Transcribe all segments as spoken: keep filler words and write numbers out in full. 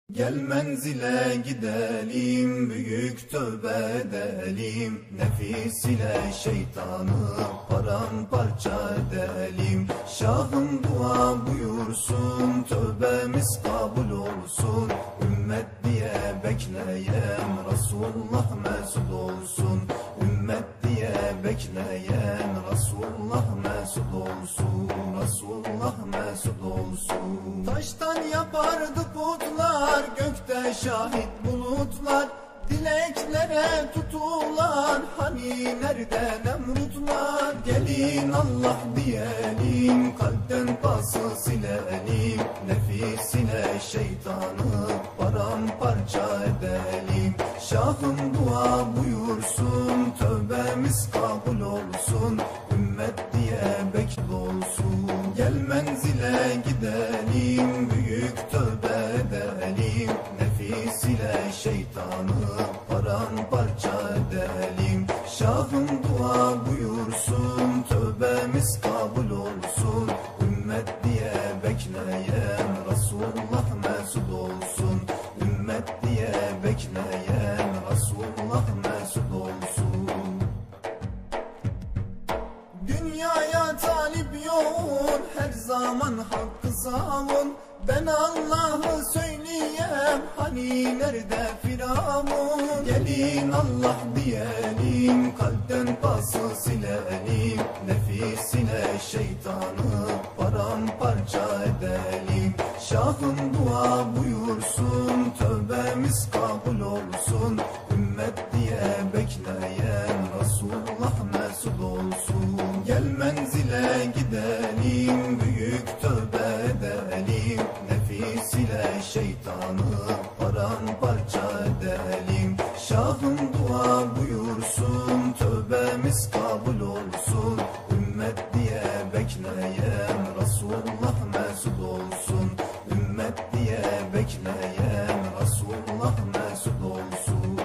Gel menzile gidelim, büyük tövbe edelim, nefis ile şeytanı paramparça edelim. Şahım dua buyursun, tövbemiz kabul olsun, ümmet diye bekleyen Resulullah mesut olsun. Ümmet diye bekleyen Resulullah mesut olsun, Resulullah mesut olsun. Taştan yapardı putlar, gökte şahit bulutlar, dileklere tutulan hani nerede Nemrutlar. Gelin Allah diyelim, kalpten pası silelim, nefis ile şeytanı paramparça edelim. Şahım dua buyursun, tövbemiz kabul olsun, ümmet diye bekle olsun. Gel menzile gidelim, büyük tövbe edelim, nefis ile şeytanı paramparça edelim. Şahım dua buyursun, tövbemiz kabul olsun, ümmet diye bekleyen Resulullah mesut olsun. Ümmet diye bekleyen Resulullah mesut olsun. Dünyaya talip yoğun, her zaman hakkı savun. Ben Allah'ı söyleyem, hani nerede Firavun. Gelin Allah diyelim, kalpten pası silelim, nefis ile şeytanı paramparça edelim. Şahım dua buyursun, tövbemiz kabul olsun, ümmet diye bekleyen Resulullah mesut olsun. Gel menzile gidelim, büyük tövbe edelim, nefis ile şeytanı paramparça edelim. Şahım dua buyursun, tövbemiz kabul olsun, ümmet diye bekleyen Resulullah mesut olsun. Ümmet diye bekleyen Resulullah mesut olsun.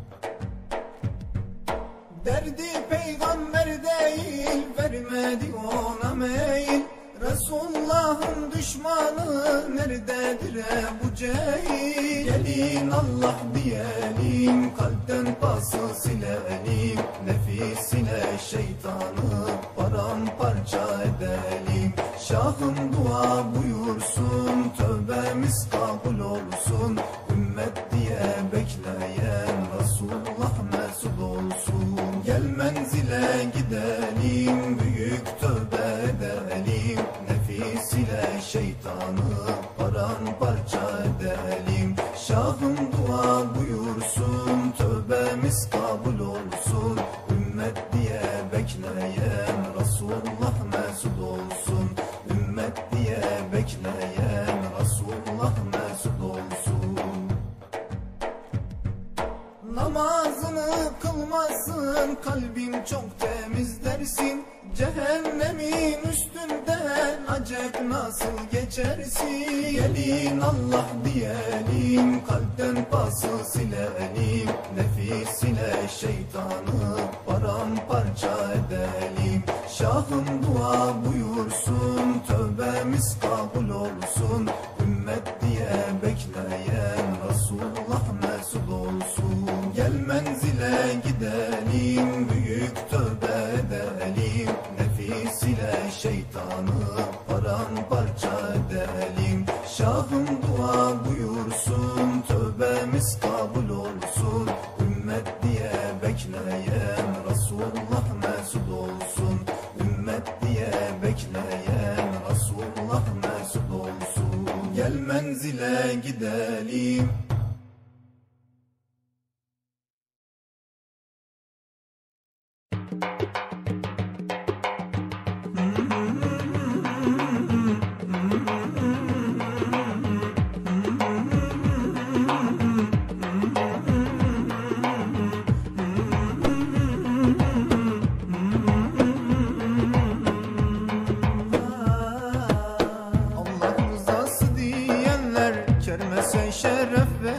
Derdi peygamber değil, vermedi ona meyil. Resulullah'ın düşmanı nerededir Ebu Cehil. Gelin Allah diyelim, kalpten pası silelim, nefis ile şeytanı paramparça edelim. Şahım dua buyursun, tövbemiz kabul olsun, ümmet diye bekleyen Resulullah mesut olsun. Gel menzile gidelim, büyük tövbe edelim, nefis ile şeytanı paramparça edelim. Şahım dua buyursun, tövbemiz kabul olsun, ümmet diye bekleyen Resulullah mesut olsun. Ümmet diye bekleyen Resulullah mesut olsun. Namazını kılmasın, kalbin çok temiz dersin. Cehennemin üstünden acep nasıl geçersin. Gelin Allah diyelim, kalpten pası silelim, nefis ile şeytanı paramparça edelim. Şahım dua buyursun, tövbemiz kabul olsun, ümmet diye bekleyen Resulullah mesut olsun. Gel menzile gidelim, büyük tövbe edelim, nefis ile şeytanı paramparça edelim. Şahım dua buyursun, tövbemiz kabul olsun, ümmet diye bekleyen Resulullah mesut olsun. Ümmet diye bekleyen Resulullah mesut olsun. Gel menzile gidelim. Kermese şeref ver.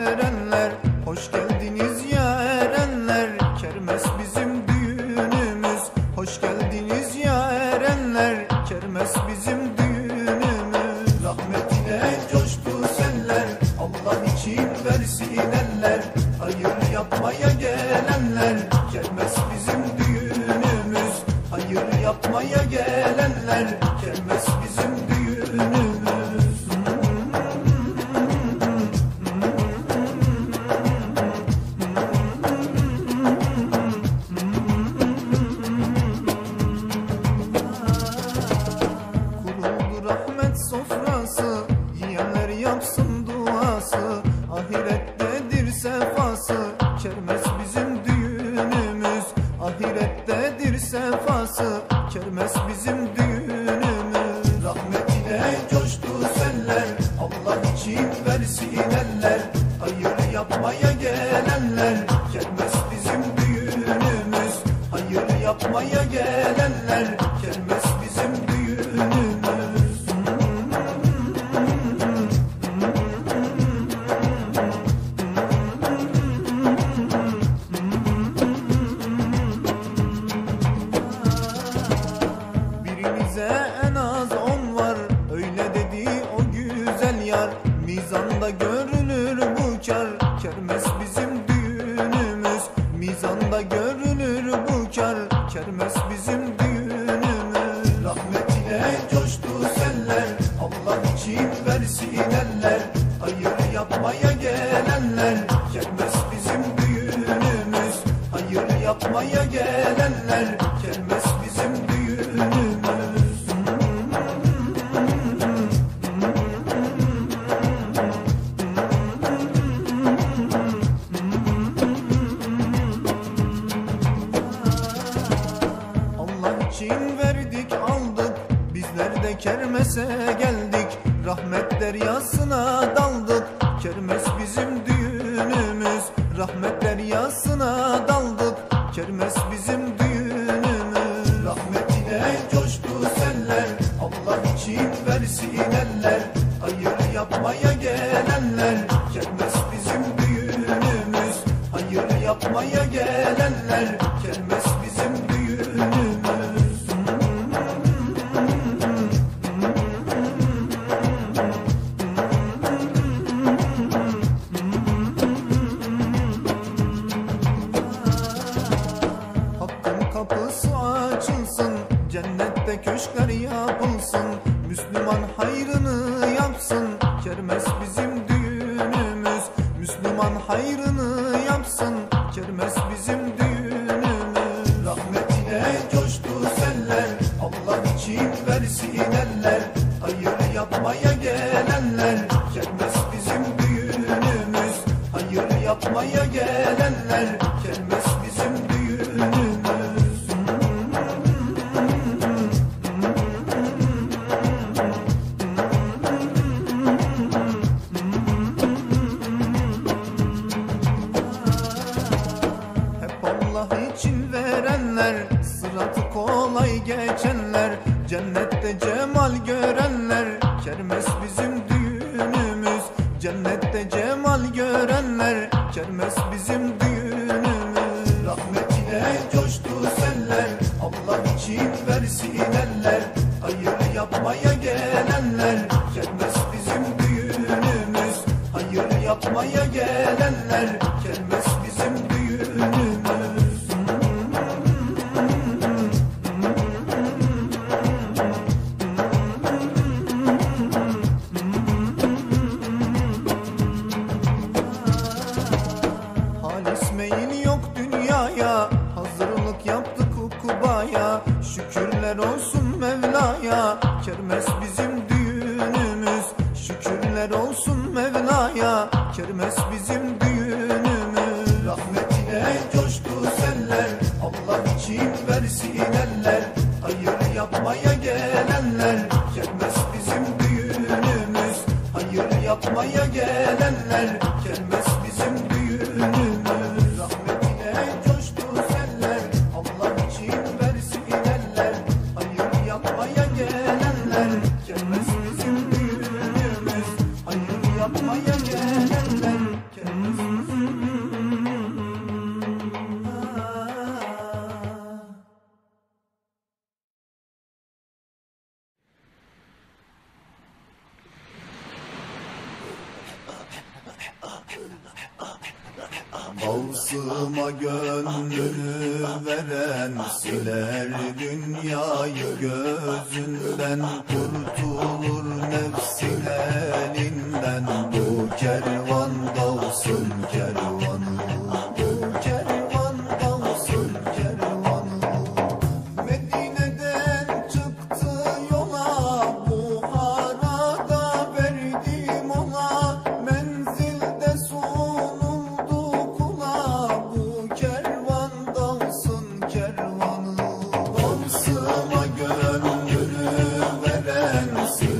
kermes bizim düğünümüz. Kuruldu rahmet sofrası, yiyenler yapsın duası, ahirettedir sefası, kermes bizim düğünümüz. Ahirettedir sefası, kermes bizim düğünümüz. Rahmet ile coştu seller, Allah için versin eller, hayır yapmaya gelenler, kermes bizim düğünümüz. Hayır yapmaya gelenler, kermes bizim düğünümüz. Birinize en az on var, öyle dedi o güzel yar. Mizanda görünür bu kar, kermes bizim düğünümüz. Mizanda görünür bu kar, kermes bizim düğünümüz. Rahmet ile coştu seller, Allah için versin eller, hayır yapmaya gelenler, kermes bizim düğünümüz. Hayır yapmaya gelenler, kermes bizim düğünümüz. Allah için verdik aldık, bizler de kermese geldik. Rahmet deryasına daldık, kermes bizim düğünümüz. Rahmet deryasına daldık, kermes bizim düğünümüz. Rahmet ile coştu seller, Allah için versin eller, hayır yapmaya gelenler, kermes bizim düğünümüz. Hayır yapmaya gelenler, kermes bizim düğünümüz. Hakkın kapısı açılsın, cennette köşkler yapılsın, Müslüman hayrını yapsın, kermes bizim düğünümüz. Müslüman hayrını yapsın, kermes bizim düğünümüz. Rahmet ile coştu seller, Allah için versin eller, hayır yapmaya gelenler, kermes bizim düğünümüz. Hayır yapmaya gelenler, kermes bizim düğünümüz. Allah için verenler, sıratı kolay geçenler, cennette cemal görenler, kermes bizim düğünümüz. Cennette cemal görenler, kermes bizim düğünümüz. Rahmet ile coştu seller, Allah için versin eller, hayır yapmaya gelenler, kermes bizim düğünümüz. Hayır yapmaya gelenler, kermes bizim düğünümüz. Halis meyil yok dünyaya, hazırlık yaptık ukubaya, şükürler olsun Mevla'ya, kermes bizim düğünümüz. Şükürler olsun Mevla'ya, kermes bizim düğünümüz. Rahmet ile coştu seller, Allah için versin eller, hayır yapmaya gelenler, kermes bizim düğünümüz. Hayır yapmaya gelenler, kermes bizim düğünümüz. Rahmet ile coştu seller, Allah için versin eller, hayır yapmaya gelenler, kermes bizim düğünümüz. Hayır yapmaya gelenler, kermes Gavsıma gönlünü veren, siler dünyayı gözünden, kurtulur nefsin elinden. Bu kervan Gavs'ın kervanı, bu kervan Gavs'ın kervanı. Medine'den çıktı yola, Buhara'da verdi mola, menzilde sunuldu kula. Bu kervan Gavs'ın kervanı. Gavsıma gönlünü veren,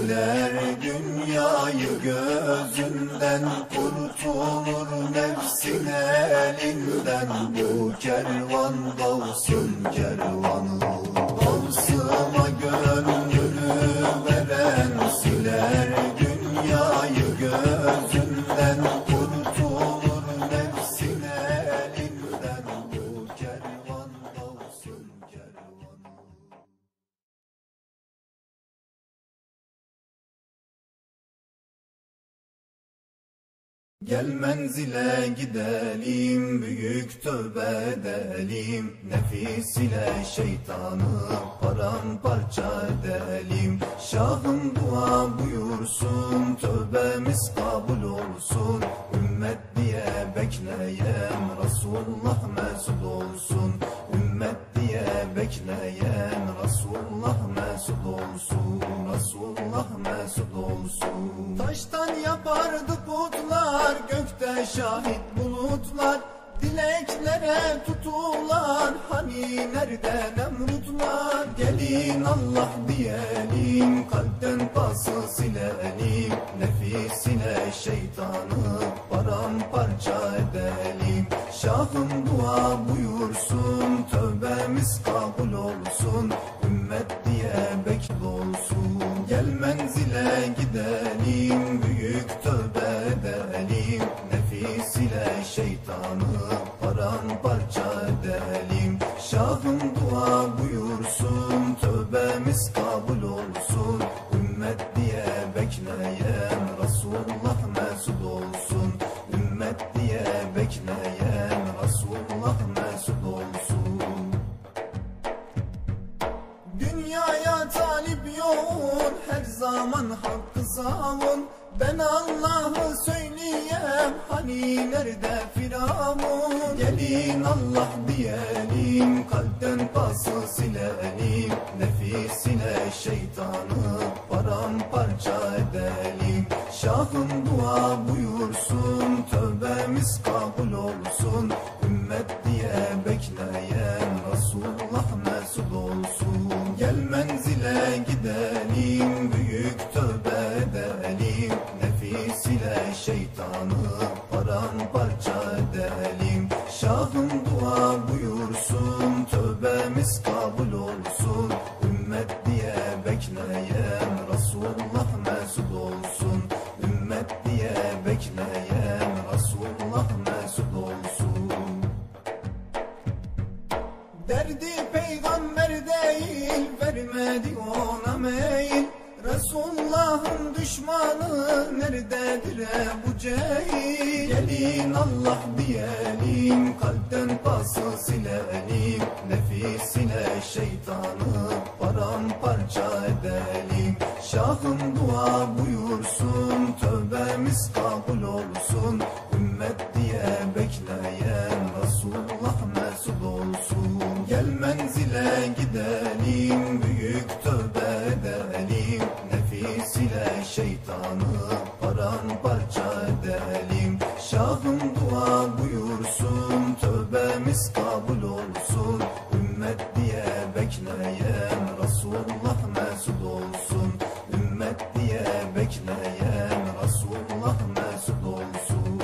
siler dünyayı gözünden, kurtulur nefsin elinden. Bu kervan dalsın kervanı, dalsıma gönlünü veren siler dünyayı gözünden, kurtulur nefsin elinden. Bu kervan dalsın kervanı. Gel menzile gidelim, büyük tövbe edelim, nefis ile şeytanı paramparça edelim. Şahım dua buyursun, tövbemiz kabul olsun. Ümmet diye bekleyen Resulullah mesut olsun. Ümmet diye bekleyen Resulullah mesut olsun. Resulullah mesut olsun. Taştan yapardı putlar, gökte şahit bulutlar. Dileklere tutulan, hani nerede Nemrutlar? Gelin Allah diyelim, kalpten pası silelim, nefis ile şeytanı paramparça edelim. Şahım dua buyursun, tövbemiz kabul olsun. Ümmet diye bekle olsun. Gel menzile gidelim, büyük tövbe edelim, nefis ile şeytanı paramparça edelim. Şahım dua buyursun, tövbemiz kabul olsun. Ümmet diye bekleyen Resulullah mesut olsun. Ümmet diye bekleyen Resulullah mesut olsun. Dünyaya talip yoğun, her zaman hakkı savun. Ben Allah'ı söyleyem, hani nerede Firavun? Gelin Allah diyelim, kalpten pası silelim, nefis ile şeytanı paramparça edelim. Şahım dua buyursun, tövbemiz kabul olsun. Ümmet diye bekleyen Resulullah mesut olsun. Gel menzile gidelim, büyük tövbe edelim, nefis ile şeytanı paramparça edelim. Şahım dua buyursun, tövbemiz kabul olsun. Ümmet diye bekleyen Resulullah mesut olsun. Ümmet diye bekleyen Resulullah mesut olsun. Derdi peygamber değil, vermedi ona meyil. Resulullah'ın düşmanı nerededir Ebu Cehil? Gelin Allah diyelim, kalpten pası silelim, nefis ile şeytanı paramparça edelim. Şahım dua buyursun, tövbemiz kabul olsun. Ümmet diye bekleyen Resulullah mesut olsun. Gel menzile gidelim, büyük tövbe edelim, nefis ile şeytanı paramparça edelim. Şahım dua buyursun, tövbemiz kabul olsun. Ümmet diye bekleyen Resulullah mesut olsun. Ümmet diye bekleyen Resulullah mesut olsun.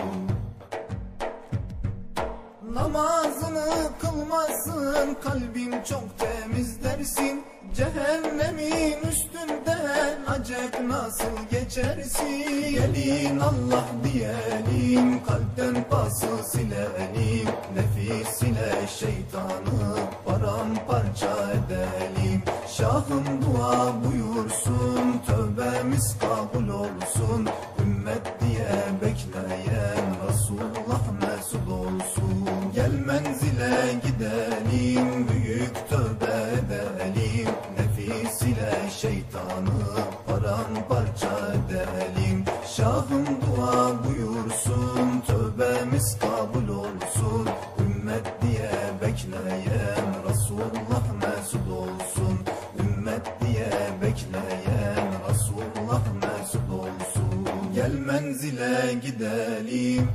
Namazını kılmasın, kalbim çok temiz dersin. Cehennemin üstünden acep nasıl geçersin? Gelin Allah diyelim, kalpten pası silelim, nefis ile şeytanı paramparça edelim. Şahım dua buyursun, tövbemiz kabul olsun. Ümmet diye bekleyen Resulullah mesut olsun. Gel menzile gidelim, büyük tövbe edelim, nefis ile şeytanı paramparça edelim. Şahım dua buyursun, tövbemiz kabul olsun. Ümmet diye bekleyen Resulullah mesut olsun. Ümmet diye bekleyen Resulullah mesut olsun. Gel menzile gidelim.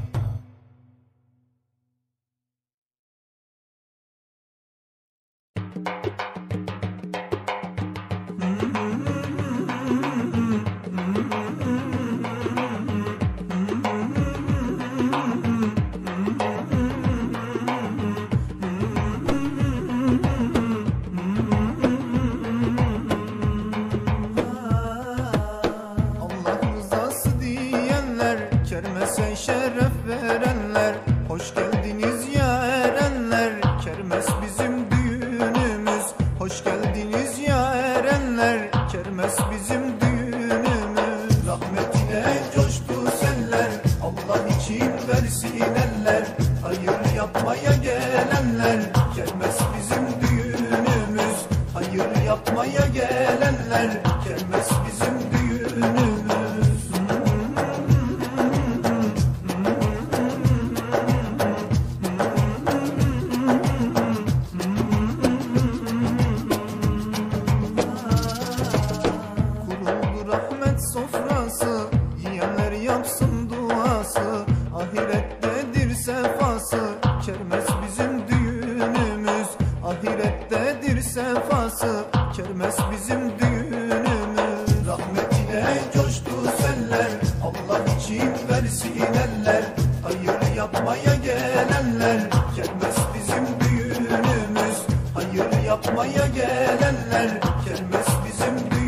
sofrası, yiyenler yapsın duası, ahirettedir sefası, kermes bizim düğünümüz. Ahirettedir sefası, kermes bizim düğünümüz. Rahmet ile coştu seller, Allah için versin eller. Hayır yapmaya gelenler, kermes bizim düğünümüz. Hayır yapmaya gelenler, kermes bizim düğünümüz.